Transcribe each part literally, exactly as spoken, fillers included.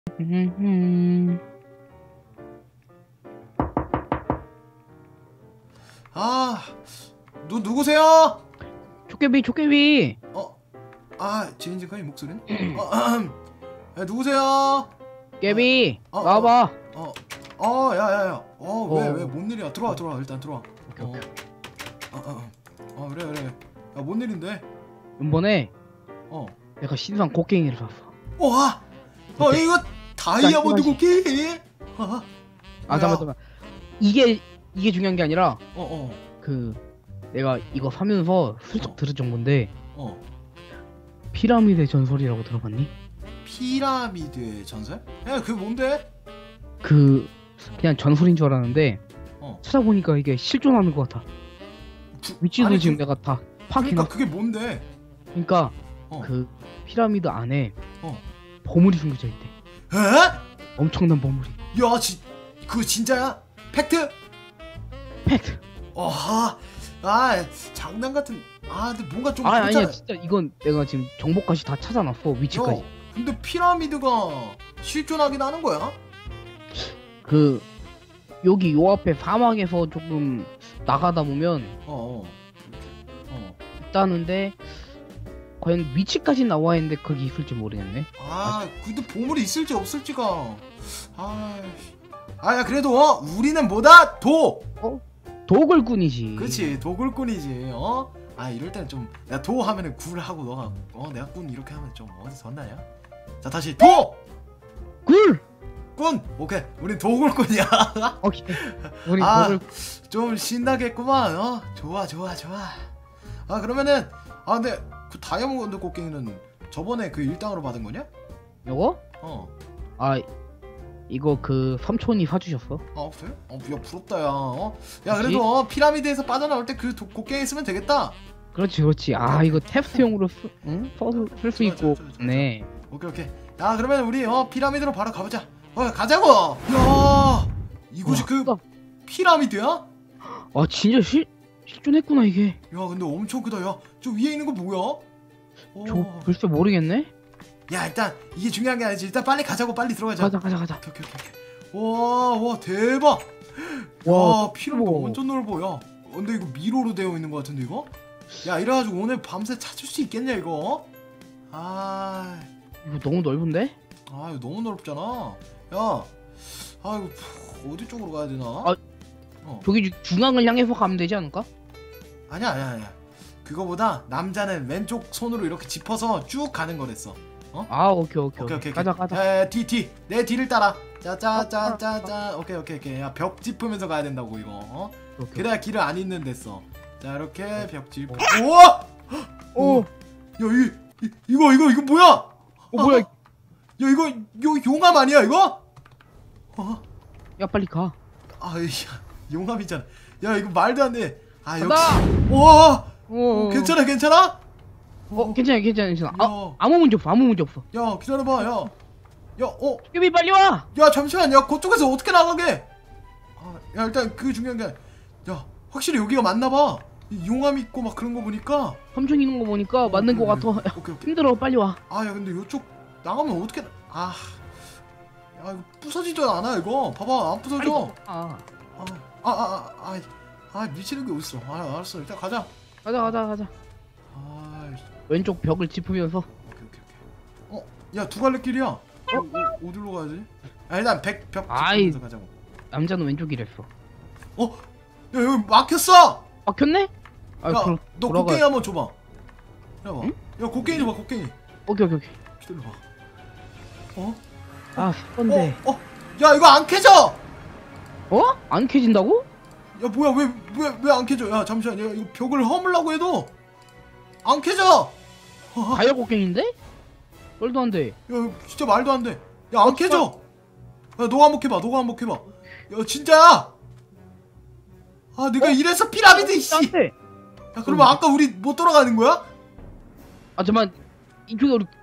아, 누 누구세요? 조개비 조개비. 어, 아, 지인지가이 목소리는? 어, 야, 누구세요? 깨비 어, 어, 나와봐. 어, 어, 야, 야, 야, 어, 왜, 어. 왜, 뭔 일이야? 들어와, 들어와, 일단 들어와. 오케이, 오케이. 어, 어, 어, 어, 그래, 그래. 야, 뭔 일인데? 이번에 어, 내가 신상 곡괭이를 샀어. 와, 어, 오케이. 이거 다이아몬드 짠, 곡괭이? 아, 아 뭐야? 잠깐 잠깐. 이게 이게 중요한 게 아니라 어, 어, 그 내가 이거 사면서 슬쩍 어. 들은 정보인데 어, 피라미드의 전설이라고 들어봤니? 피라미드의 전설? 야, 그게 뭔데? 그 그냥 전설인 줄 알았는데 어, 찾아보니까 이게 실존하는 것 같아. 구- 위치도 아니, 지금 그, 내가 다 그러니까 파악해놨어. 그게 뭔데? 그러니까 어, 그 피라미드 안에 어, 보물이 숨겨져 있대. 에? 엄청난 보물이. 야, 지, 그거 진짜야? 팩트? 팩트. 어하, 아, 장난 같은, 아, 근데 뭔가 좀 아 아니야 그렇잖아. 진짜 이건 내가 지금 정보까지 다 찾아놨어. 위치까지. 야, 근데 피라미드가 실존하긴 하는 거야? 그 여기 요 앞에 사막에서 조금 나가다 보면 어, 어, 어. 있다는데 과연 위치까지 나와 있는데 거기 있을지 모르겠네. 아, 근데 보물이 있을지 없을지가, 아, 아야 그래도 어? 우리는 뭐다? 도. 도굴꾼이지. 그렇지, 도굴꾼이지. 어? 아, 이럴 때는 좀, 내가 도 하면은 굴 하고 너가 어 내가 꾼 이렇게 하면 좀 어디서 왔나냐? 자, 다시 도. 굴. 꾼. 오케이, 우린 도굴꾼이야. 오케이. 우리 아, 도굴. 좀 신나겠구만. 어, 좋아, 좋아, 좋아. 아, 그러면은, 아, 근데 그 다이아몬드 곡괭이는 저번에 그 일당으로 받은 거냐? 요거? 어, 아 이거 그 삼촌이 사주셨어. 아, 그래? 어, 야, 부럽다, 야. 어, 야, 그치? 그래도 어, 피라미드에서 빠져나올 때 그 곡괭이 쓰면 되겠다. 그렇지 그렇지. 아 이거 테스트용으로 쓰, 응? 써서 쓸 수 좋아, 있고. 좋아, 좋아, 좋아. 네. 오케이, 오케이. 야, 그러면 우리 어 피라미드로 바로 가보자. 어, 가자고. 야, 이곳이 와, 그 크다. 피라미드야? 야, 아 진짜 실 실존했구나 이게. 근데 엄청 크다. 야, 저 위에 있는 거 뭐야? 어. 저 글쎄 모르겠네. 야, 일단 이게 중요한 게 아니지. 일단 빨리 가자고, 빨리 들어가자. 가자 가자 가자. 오케이, 오케이, 오케이. 와, 와, 대박. 와, 와, 피라미드 크고. 완전 넓어. 야, 근데 이거 미로로 되어 있는 거 같은데 이거? 야, 이래가지고 오늘 밤새 찾을 수 있겠냐 이거? 아, 이거 너무 넓은데? 아, 이거 너무 넓잖아. 야, 아, 이거 푸, 어디 쪽으로 가야 되나? 아. 어, 저기 주- 중앙을 향해서 가면 되지 않을까? 아니야, 아니야, 아니야. 그거보다 남자는 왼쪽 손으로 이렇게 짚어서 쭉 가는 거랬어. 아 오케이 오케이 오케이, 오케이, 오케이, 가자 오케이. 가자. 야, 야, 뒤, 뒤, 내 뒤를 따라. 짜짜짜짜짜. 오케이, 오케이, 오케이. 야, 벽 짚으면서 가야 된다고 이거. 어? 오케이. 그래야 길을 안 잃는 됐어. 자, 이렇게 벽 짚. 어. 우와! 오, 야, 이, 이 이거 이거 이거 뭐야? 어 뭐야? 야, 이거 요 용암 아니야 이거? 어? 야 빨리 가. 아, 야, 용암이잖아. 야, 이거 말도 안 돼. 아, 역시. 간다! 와! 오, 괜찮아, 괜찮아? 어 괜찮아 괜찮아 괜찮아. 아, 야, 아무 문제 없어 아무 문제 없어. 야, 기다려봐, 야. 야, 어, 깨비 빨리 와. 야, 잠시만, 야, 그쪽에서 어떻게 나가게? 아, 야, 일단 그게 중요한 게, 야, 확실히 여기가 맞나봐. 용암 있고 막 그런 거 보니까. 삼촌 있는 거 보니까 맞는 거 같아. 야, 오케이, 오케이. 힘들어 빨리 와. 아, 야, 근데 요쪽 나가면 어떻게? 아, 야, 이거 부서지도 않아 이거. 봐봐, 안 빨리 부서져. 가. 아, 아, 아, 아, 아, 아, 미치는 게 어딨어. 아, 알았어, 일단 가자. 가자 가자 가자. 아, 왼쪽 벽을 짚으면서. 오케이, 오케이, 오케이. 어, 야, 두 갈래 길이야. 어, 어, 어디로 가야지? 아, 일단 백 벽 아이. 짚으면서 가자고. 남자는 왼쪽이랬어. 어, 야, 여기 막혔어. 막혔네? 아 야, 그럼 너 돌아가. 곡괭이 한번 줘봐. 야, 봐. 응? 야, 곡괭이 줘봐, 곡괭이. 오케이 오케이 오케이. 기다려봐. 어? 아 근데 어, 어, 야, 이거 안 캐져. 어? 안 캐진다고? 야, 뭐야, 왜, 왜, 왜 안 캐져? 야, 잠시만, 야, 이거 벽을 허물라고 해도 안 캐져. 어, 다이아 곡괭인데? 말도 안 돼. 야, 이거 진짜 말도 안 돼. 야, 안 캐져. 야, 너가 한번 캐봐, 너가 한번 캐봐. 야, 진짜야. 아, 내가 어? 이래서 피라미드 씨. 안 돼. 야, 그러면 아까 우리 못 돌아가는 거야? 아 잠만 이쪽에 우리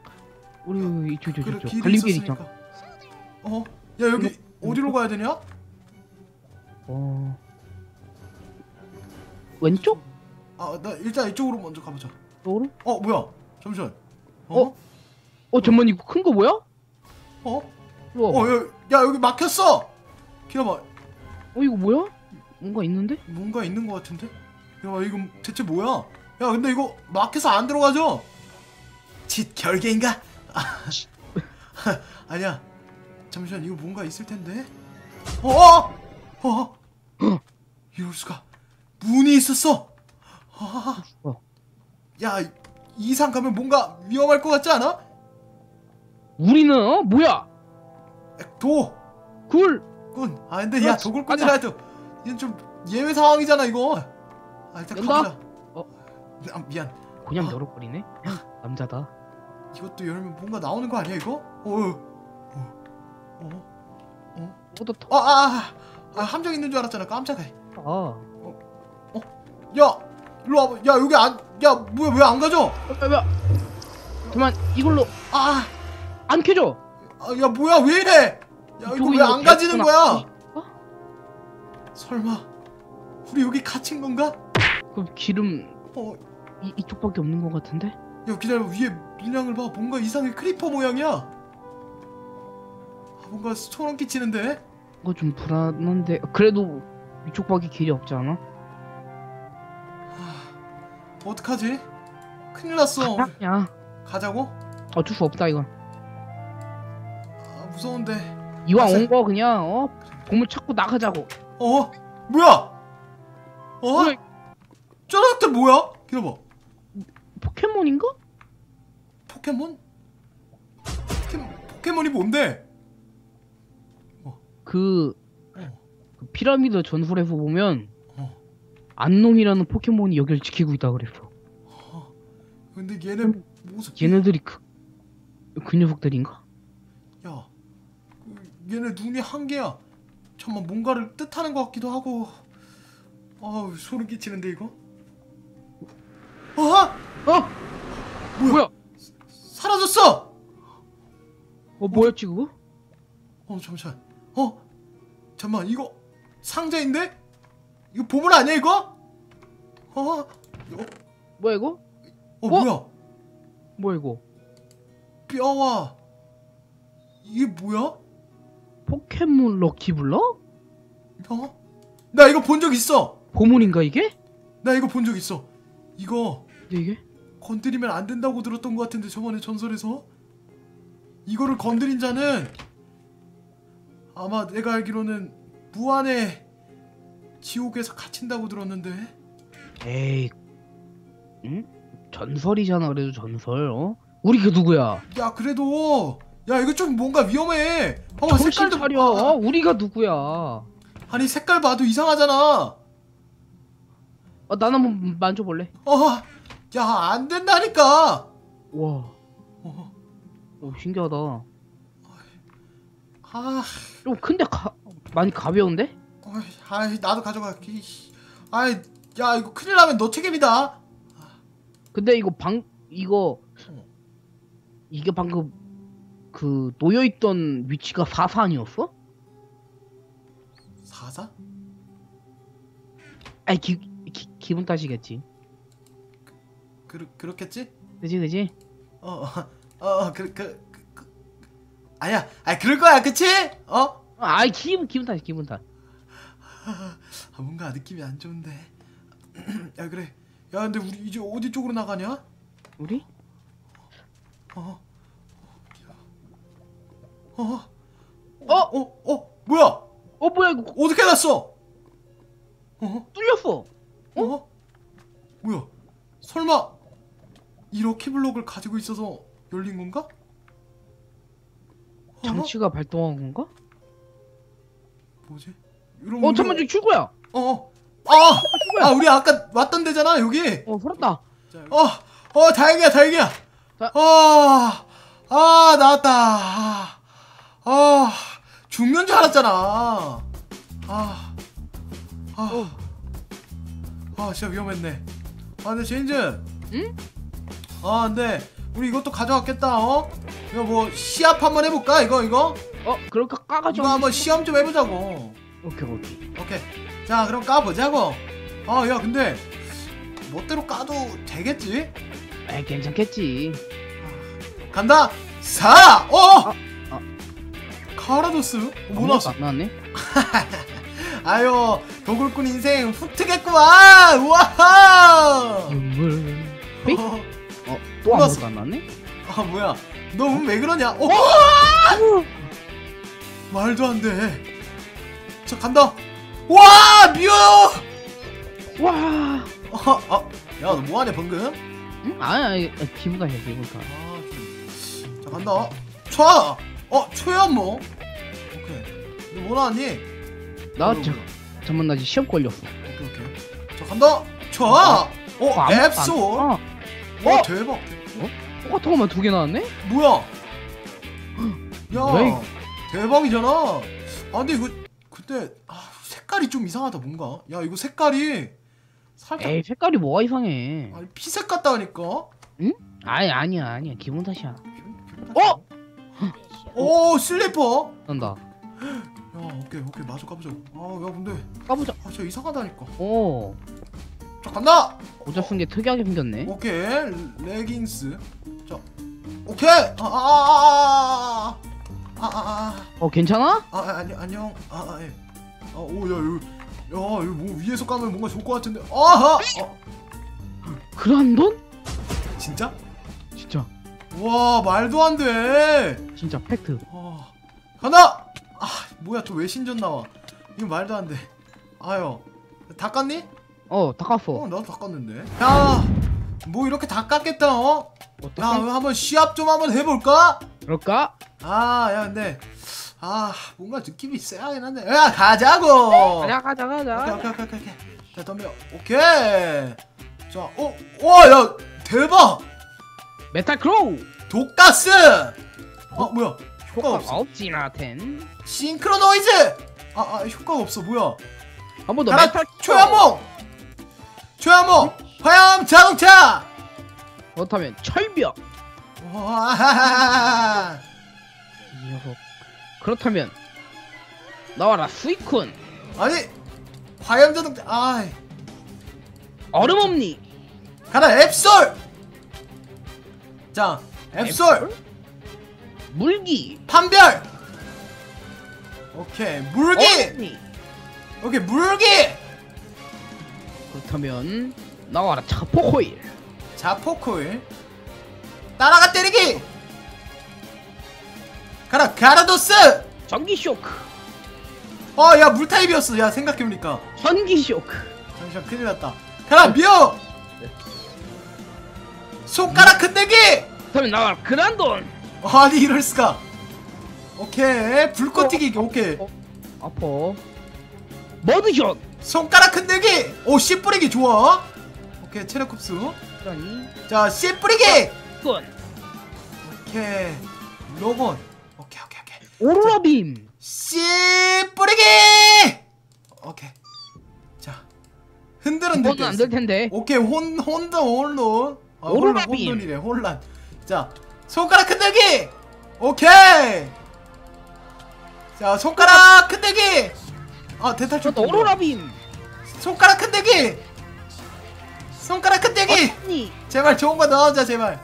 우리 이쪽 이쪽 그래, 이쪽 길이 갈림길 있었으니까. 있잖아. 어? 야, 여기 이거- 어디로 가야 되냐? 어 왼쪽? 아, 나 일단 이쪽으로 먼저 가보자. 쪽으로? 어, 뭐야? 잠시만. 어? 어? 어 잠만 이거 큰 거 뭐야? 어? 우와. 어, 야, 야 여기 막혔어. 기다려봐. 어 이거 뭐야? 뭔가 있는데? 뭔가 있는 것 같은데? 야 이거 대체 뭐야? 야 근데 이거 막혀서 안 들어가죠? 짓 결계인가? 아, 아니야. 잠시만 이거 뭔가 있을 텐데. 어? 어? 이럴 수가. 문이 있었어. 아, 어. 야 이상 가면 뭔가 위험할 것 같지 않아? 우리는 어? 뭐야? 도. 굴. 군. 아 근데 야 그렇지, 도굴꾼이라 해도 이건 좀 예외 상황이잖아 이거. 아 일단 연다? 가보자. 어. 아, 미안. 그냥 아. 열어버리네. 남자다. 이것도 열면 뭔가 나오는 거 아니야 이거? 어. 어. 어. 어. 얻었다. 아, 아, 아, 아 함정 있는 줄 알았잖아. 깜짝이야. 아. 야, 일로 와봐. 야 여기 안, 야 뭐야 왜 안 가져? 야, 야. 잠만 이걸로 아, 안 켜져. 아, 야 뭐야 왜 이래? 야 이거 이쪽에 왜 있는 안 거 가지는 개구나. 거야? 설마 우리 여기 갇힌 건가? 그럼 기름 어, 이, 이쪽밖에 없는 것 같은데? 야 기다려 위에 문양을 봐. 뭔가 이상해. 크리퍼 모양이야. 아, 뭔가 소름 끼치는데. 이거 좀 불안한데. 그래도 이쪽밖에 길이 없지 않아? 어떡하지? 큰일 났어. 야, 가자고? 어쩔 수 없다 이건. 아, 무서운데. 이왕 가자. 온 거 그냥 어 보물 찾고 나가자고. 어? 뭐야? 어? 뭐야? 저놈들 뭐야? 기다려봐. 포켓몬인가? 포켓몬? 포켓, 포켓몬이 뭔데? 그, 어. 그 피라미드 전설에서 보면 어. 안놈이라는 포켓몬이 여길 지키고 있다 그랬어. 어. 근데 얘네 모습. 얘네들이 그, 그 녀석들인가? 야, 그, 얘네 눈이 한 개야. 잠만 뭔가를 뜻하는 것 같기도 하고. 아우 소름 끼치는데 이거. 어? 어? 뭐야? 뭐야? 사라졌어. 어 뭐였지 그거? 어 잠시만. 어? 잠만 이거 상자인데? 이거 보물 아니야 이거? 어? 어? 뭐야 이거? 어 뭐야? 뭐야 이거? 뼈와 이게 뭐야? 포켓몬 럭키블럭? 어? 나 이거 본 적 있어. 보물인가 이게? 나 이거 본 적 있어. 이거 근데 이게? 건드리면 안 된다고 들었던 것 같은데 저번에 전설에서 이거를 건드린 자는 아마 내가 알기로는 무한의 지옥에서 갇힌다고 들었는데. 에이, 응? 전설이잖아 그래도 전설. 어? 우리 그 누구야? 야 그래도 야 이거 좀 뭔가 위험해. 봐봐 정신 색깔도 차려. 아, 어? 우리가 누구야? 아니 색깔 봐도 이상하잖아. 어, 난 한번 만져볼래. 어, 야 안 된다니까. 와, 어, 오, 신기하다. 아, 좀 큰데 가, 많이 가벼운데? 어이, 아이 나도 가져갈게. 아이, 야 이거 큰일 나면 너 책임이다. 근데 이거 방 이거 어. 이게 방금 그 놓여있던 위치가 사사 아니었어? 사사? 아이 기, 기 기분 탓이겠지. 그 그렇겠지? 그지 그지? 어, 어, 어, 그, 그, 그, 그, 아니야, 아, 그럴 거야, 그치? 어? 아이 기분 기분 탓 기분 탓. 아, 뭔가 느낌이 안 좋은데. 야, 그래. 야, 근데 우리 이제 어디 쪽으로 나가냐? 우리? 어, 어, 어, 어? 어, 어, 뭐야? 어 뭐야 이거 어떻게 갔어? 어, 뚫렸어. 어, 뭐야? 설마 이 럭키블럭을 가지고 있어서 열린 건가? 어? 장치가 발동한 건가? 뭐지? 이런 어 문제- 잠깐만 저기 출구야. 어, 어. 아, 아, 우리 아까 왔던 데잖아, 여기. 어 살았다. 어, 어, 다행이야, 다행이야. 자. 아, 아, 나왔다. 아, 아, 죽는 줄 알았잖아. 아, 아, 어. 아, 진짜 위험했네. 아, 근데 제인즈. 응? 아, 근데 우리 이것도 가져왔겠다. 어? 이거 뭐 시합 한번 해볼까? 이거 이거? 어 그럴까 까가지고. 이거 한번 시험 좀 해보자고. 오케이 오케이. 오케이. 자, 그럼 까보자고. 아, 야, 근데 멋대로 까도 되겠지? 에이 괜찮겠지. 간다. 사. 어. 아, 가라도스 어, 뭐 아무것도 나왔어? 안 나왔네. 아유 도굴꾼 인생 훅트겠구만. 우와. 눈물. 삐? 어, 어, 또 나왔어. 아무것도 안 나왔네. 아 뭐야? 너 왜 그러냐? 어? 말도 안 돼. 자 간다. 와 미워. 와. 어, 어. 야 너 뭐하냐 방금? 응? 아니 아니 기분 탓이야 기분 탓. 아, 좀. 자 간다. 촤. 어 초연 뭐? 오케이. 너 뭐 나왔니? 나 뭐, 저, 뭐. 잠만 나 지금 시험 걸렸어. 오케이 오케이. 자 간다. 촤. 어 아무것도 안- 앱솔. 어, 와 어? 대박. 똑같은 것만 두 개 나왔네? 뭐야? 야 뭐야, 이거? 대박이잖아. 아 근데 이거 그때 아, 색깔이 좀 이상하다 뭔가. 야 이거 색깔이 살짝 에이 색깔이 뭐가 이상해. 아니 피색 같다 하니까. 아니 아니야 아니야 기분 탓이야. 어? 오 슬리퍼. 난다. 야 오케이 오케이 마저 가보자. 아야 근데 까보자. 아 진짜 이상하다니까. 오 자 간다. 모자 쓴 게 특이하게 생겼네. 오케이 레깅스. 자 오케이. 아아아아아아아아 아, 어 괜찮아? 아, 아, 아니 안녕. 아, 아 예. 아, 오, 야, 이거, 야, 이거 뭐 위에서 까면 뭔가 좋을 것 같은데. 아하. 어, 그란돈? 진짜? 진짜 와, 말도 안 돼. 진짜 팩트. 아, 간다. 아, 뭐야, 또 왜 신전 나와? 이거 말도 안 돼. 아유, 다 깠니? 어 다 깠어. 어, 나도 다 깠는데. 야, 뭐 이렇게 다 깠겠다, 어? 야, 어떡해? 이거 한번 시합 좀 한번 해볼까? 그럴까? 아, 야, 근데. 아, 뭔가 느낌이 쎄하긴 한데. 야, 가자고. 가자 가자 오케이 가자. 오케이 오케이 오케이. 자 덤벼. 오케이. 자, 어, 와, 야, 대박. 메탈 크로우. 독가스. 어, 뭐야? 효과가 없어. 없지 나텐. 싱크로 노이즈. 아, 아, 효과가 없어. 뭐야? 한 번 더 가라, 메탈 초야몽. 초야몽. 화염 자동차. 그렇다면 철벽. 와. 이 녀석. 그렇다면 나와라 수이콘. 아니, 화염 자동차. 아, 얼음 옴니. 가라 앱솔. 자, 앱솔. 물기. 판별. 오케이, 물기. 옴니. 오케이, 물기. 그렇다면 나와라 차포코일. 자포코일. 따라가 때리기. 가라 가라도스. 전기 쇼크. 어, 야 물타입이었어. 야 생각해보니까. 전기 쇼크. 잠시만 큰일났다. 가라 미어. 손가락 흔들기. 그렇다면 나와라 그란돈. 아니 이럴수가. 오케이 불꽃 튀기기. 오케이 어, 아파. 머드샷. 손가락 흔들기. 오 씨 뿌리기 좋아. 오케이 체력 흡수. 아니. 자 씨 뿌리기. 건. 오케이 로봇. 오케이 오케이 오케이 오로라 빔. 씨 뿌리기. 오케이 자 흔들흔들 이거는 안 될 텐데. 오케이 혼 혼돈 혼돈. 아, 오로라 혼란, 빔. 혼돈이래 혼란. 자 손가락 흔들기. 오케이 자 손가락 흔들기. 아 대탈출. 저 오로라 빔. 손가락 흔들기. 손가락 흔들기. 언니. 제발 좋은 거 넣어줘 제발.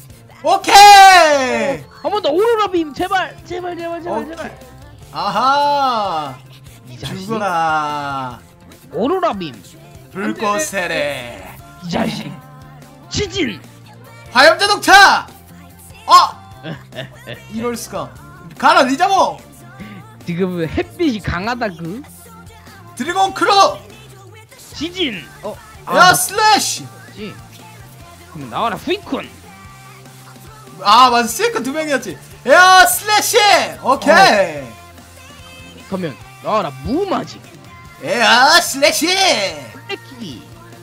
오케이. 한 번 더 오로라 빔 제발 제발 제발 제발 오케이. 제발. 아하 이 자식. 죽어라 오로라 빔. 불꽃 세례. 이 자식. 지진. 화염 자동차. 아 이럴 수가. 가라 리자모. 지금 햇빛이 강하다구. 드래곤 크로. 지진. 어. 야 슬래시. 맞지. 그럼 나와라 후이콘. 아 맞아 실크 두 명이었지. 야 슬래시. 오케이. 그러면 나와라 무마지. 야 슬래시. 블랙키기.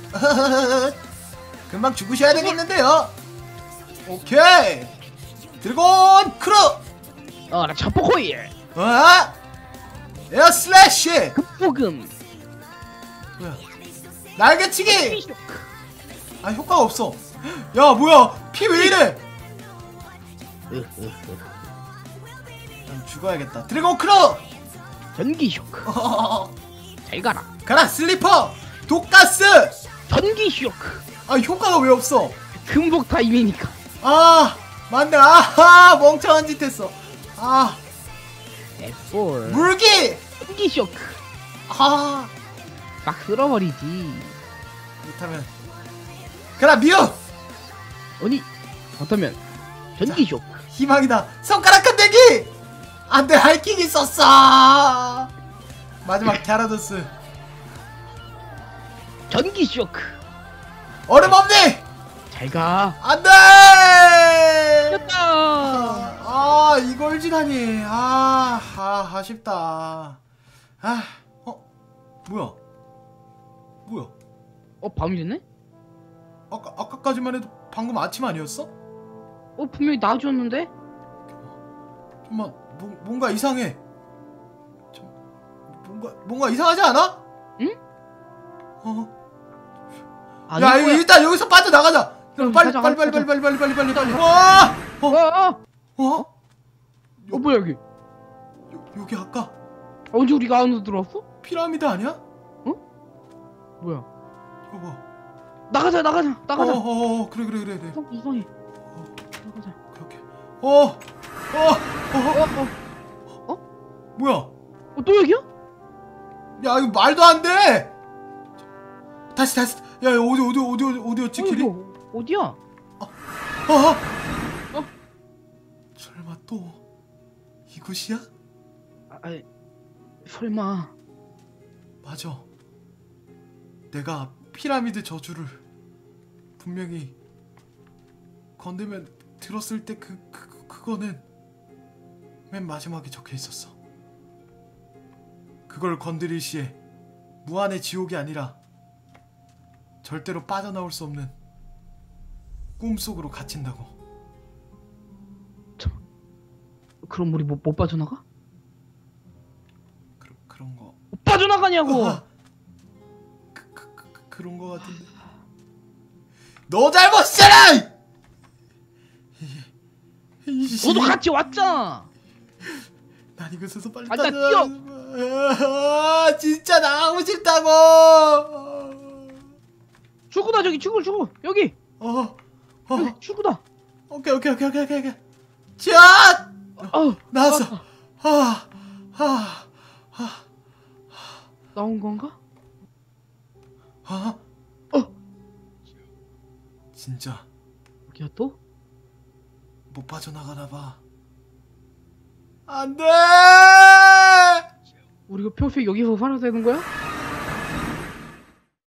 금방 죽으셔야 되겠는데요. 오케이 드래곤 크로. 나와라 차포코일. 어? 야 슬래시. 극포금. 뭐야 날개치기. 아 효과가 없어. 야 뭐야 피 왜 이래. 난 죽어야겠다. 드래곤 크로. 전기 쇼크. 잘 가라. 가라 슬리퍼. 독가스. 전기 쇼크. 아 효과가 왜 없어. 금복 타임이니까. 아 맞네. 아하 멍청한 짓 했어. 아 개꿀. 물기. 전기 쇼크. 아 막 쓸어버리지. 못하면 그라 미우. 아니 그렇다면 전기 쇼크. 희망이다. 손가락 흔들기. 안돼 하이킹이 썼어. 마지막 갸라도스. 전기 쇼크. 얼음 없니? 잘가. 안돼. 됐다. 아, 아 이걸 지다니. 아, 아 아쉽다. 아, 어 뭐야? 뭐야? 어 밤이 됐네? 아까 아까까지만 해도 방금 아침 아니었어? 어 분명히 낮이었는데? 잠깐만, 뭐, 뭔가 이상해. 좀, 뭔가 뭔가 이상하지 않아? 응? 어. 아닐 야, 이거 거야. 일단 여기서 빠져나가자. 그럼 빨리, 가자, 빨리, 빨리, 가자. 빨리, 빨리, 빨리, 빨리, 빨리, 빨리. 와! 어, 어, 어? 어 뭐야 여기? 요, 여기 아까 언제 우리가 안으로 들어왔어? 피라미드 아니야? 뭐야? 이거 봐. 나가자 나가자 나가자. 어, 어, 어, 그래, 그래, 그래, 그래. 이상 이상해. 어, 나가자. 오케이, 오케이. 어, 어, 어, 어? 어? 뭐야? 어, 또 여기야? 야, 이거 말도 안 돼. 다시, 다시. 야, 어디, 어디, 어디, 어디, 어디였지 어, 길이? 이거 어디야? 어, 어? 어? 설마 또 이곳이야? 아, 아이, 설마. 맞아. 내가 피라미드 저주를 분명히 건들면 들었을 때 그, 그, 그 그거는 맨 마지막에 적혀 있었어. 그걸 건드릴 시에 무한의 지옥이 아니라 절대로 빠져나올 수 없는 꿈속으로 갇힌다고. 그럼 우리 못, 못 빠져나가? 그, 그런 거. 못 빠져나가냐고! 아, 그, 그, 그, 그, 그런 거 같은데. 너 잘못이잖아! 너도 같이 왔잖아! 난 이곳에서 빨리 아, 나 따져. 아, 진짜 나가고 싶다고. 출구다 저기 출구 출구 여기! 어, 어, 여기 출구다! 오케이, 오케이, 오케이, 오케이, 오케이. 자, 어, 나왔어. 아, 아, 아, 아, 나온 건가? 아, 어! 진짜 여기야 또? 못 빠져나가나 봐. 안 돼. 우리가 평소에 여기서 살아야 되는 거야?